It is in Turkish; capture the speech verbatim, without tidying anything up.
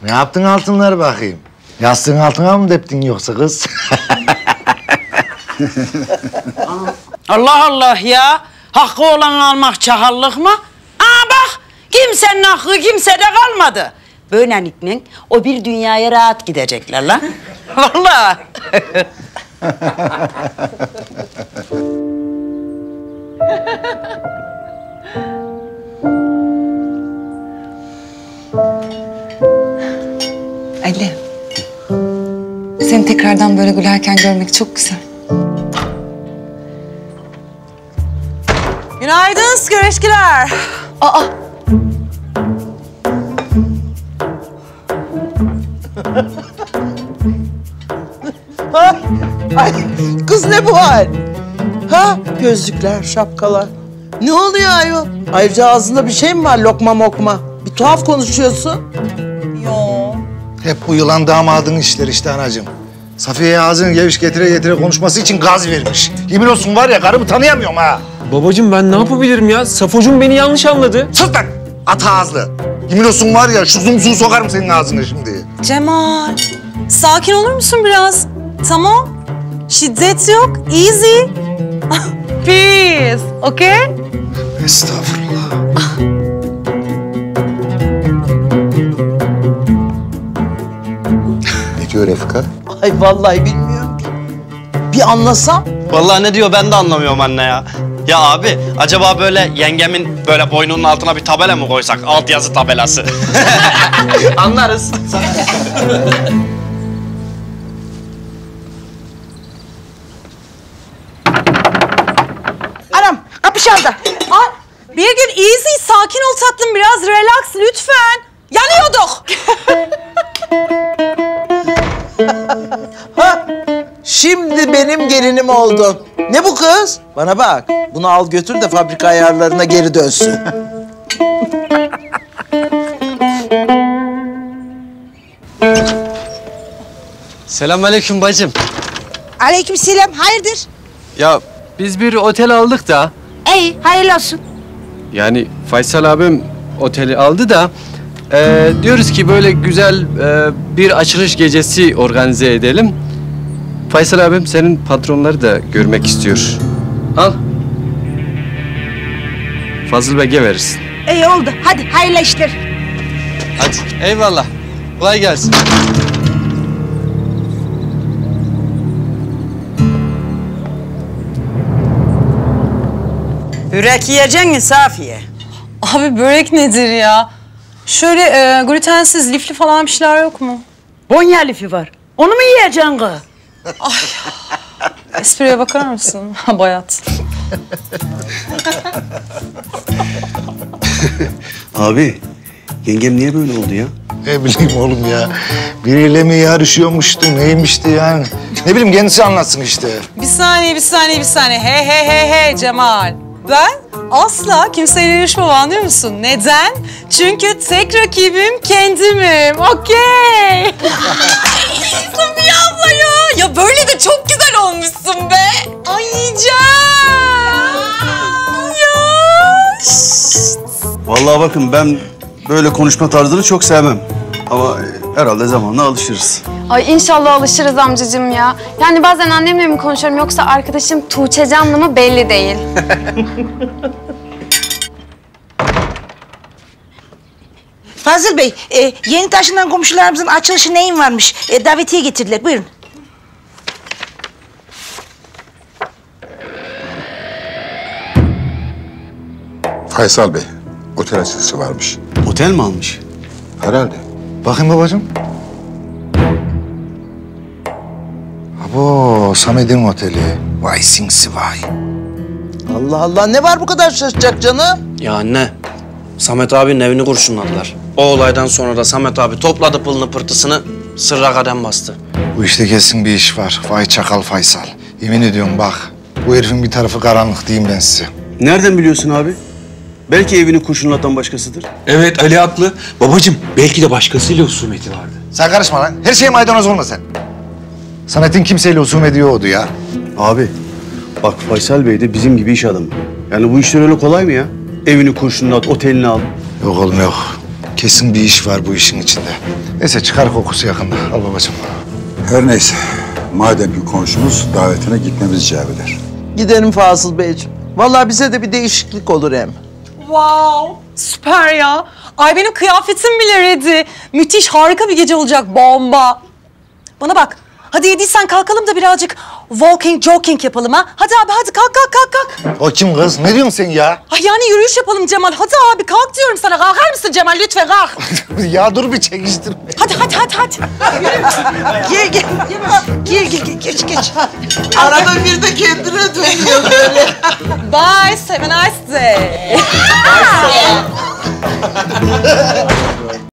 Ne yaptın altınları bakayım? Yastığın altına mı deptin yoksa kız? Allah Allah ya. Hakkı olan almak çakallık mı? Aa bak, kimsenin hakkı kimsede kalmadı. Böylelikle o bir dünyaya rahat gidecekler lan. Vallahi. Ali. Seni tekrardan böyle gülerken görmek çok güzel. Günaydın güreşkiler. Aa! Ay, ay, kız ne bu hal? Ha? Gözlükler, şapkalar. Ne oluyor ayol? Ayrıca ağzında bir şey mi var, lokma mokma? Bir tuhaf konuşuyorsun. Yo. Hep bu yılan damadın işleri işte anacığım. Safiye'ye ağzını geviş getire getire konuşması için gaz vermiş. Yemin olsun var ya, karımı tanıyamıyorum ha. Babacığım ben ne yapabilirim ya? Safocuğum beni yanlış anladı. Sus lan! At ağızlı. Yemin olsun var ya, şu zumzuğu sokarım senin ağzına şimdi. Cemal, sakin olur musun biraz? Tamam. Şiddet yok. Easy. Peace. Okay? Estağfurullah. Ne diyor Refika? Ay vallahi bilmiyorum ki. Bir anlasam. Vallahi ne diyor ben de anlamıyorum anne ya. Ya abi acaba böyle yengemin böyle boynunun altına bir tabela mı koysak? Altyazı tabelası. Anlarız. Anam, kapı çaldı. Ay, bir gün easy, sakin ol tatlım. Biraz relax lütfen. Yanıyorduk. Ha, şimdi benim gelinim oldun. Ne bu kız? Bana bak, bunu al götür de fabrika ayarlarına geri dönsün. Selamünaleyküm bacım. Aleykümselam, hayırdır? Ya biz bir otel aldık da. İyi, hayırlı olsun. Yani Faysal abim oteli aldı da. E, diyoruz ki böyle güzel e, bir açılış gecesi organize edelim. Faysal abim senin patronları da görmek istiyor. Al. Fazıl Bey'e verirsin. İyi oldu, hadi hayırlı işler. Hadi eyvallah. Kolay gelsin. Börek yiyeceksin mi Safiye? Abi börek nedir ya? Şöyle e, glutensiz, lifli falan bir şeyler yok mu? Bonya lifi var. Onu mu yiyeceksin kız? Espriye bakar mısın? Bayat. Abi, yengem niye böyle oldu ya? Ne bileyim oğlum ya. Biriyle mi yarışıyormuştu, neymişti yani? Ne bileyim, kendisi anlatsın işte. Bir saniye, bir saniye, bir saniye. Hey, hey, hey, hey Cemal. Ben asla kimseyle yarışmam, anlıyor musun? Neden? Çünkü tek rakibim kendimim. Okey. Safiye abla ya. Ya böyle de çok güzel olmuşsun be. Ay yiyeceğim. Ya. Şşt. Vallahi bakın ben böyle konuşma tarzını çok sevmem. Ama herhalde zamanla alışırız. Ay inşallah alışırız amcacığım ya. Yani bazen annemle mi konuşuyorum yoksa arkadaşım Tuğçe Canlı mı belli değil. Fazıl Bey, e, yeni taşınan komşularımızın açılışı neyin varmış? E, davetiye getirdiler, buyurun. Faysal Bey, otel açılışı varmış. Otel mi almış? Herhalde. Bakayım babacığım. Abo, Samet'in oteli. Vay sinsi vay. Allah Allah, ne var bu kadar şaşacak canım? Ya anne, Samet abinin evini kurşunladılar. O olaydan sonra da Samet abi topladı pılını pırtısını, sırra kadem bastı. Bu işte kesin bir iş var. Vay çakal Faysal. Yemin ediyorum bak, bu herifin bir tarafı karanlık diyeyim ben size. Nereden biliyorsun abi? Belki evini kurşunlatan başkasıdır. Evet, Ali haklı. Babacığım, belki de başkasıyla husumeti vardı. Sen karışma lan. Her şeye maydanoz olma sen. Samet'in kimseyle husumet yoktu ya. Abi, bak Faysal Bey de bizim gibi iş adamı. Yani bu işler öyle kolay mı ya? Evini kurşunlat, otelini al. Yok oğlum yok. Kesin bir iş var bu işin içinde. Neyse çıkar kokusu yakında. Al babacığım. Her neyse. Madem ki komşumuz davetine gitmemiz icap eder. Gidelim Fazıl Beyciğim. Vallahi bize de bir değişiklik olur hem. Wow, süper ya. Ay benim kıyafetim bile ready. Müthiş, harika bir gece olacak, bomba. Bana bak, hadi yediysen kalkalım da birazcık walking, jogging yapalım ha. Hadi abi, hadi kalk, kalk, kalk, kalk. O kim kız? Ne diyorsun sen ya? Ay yani yürüyüş yapalım Cemal. Hadi abi, kalk diyorum sana. Kalkar mısın Cemal? Lütfen kalk. Ya dur bir çekiştirme. Hadi, hadi, hadi, hadi. Gel gel. Gel gel gel geç geç. Arada bir de kendine dönüyor böyle. Bye, have a nice day.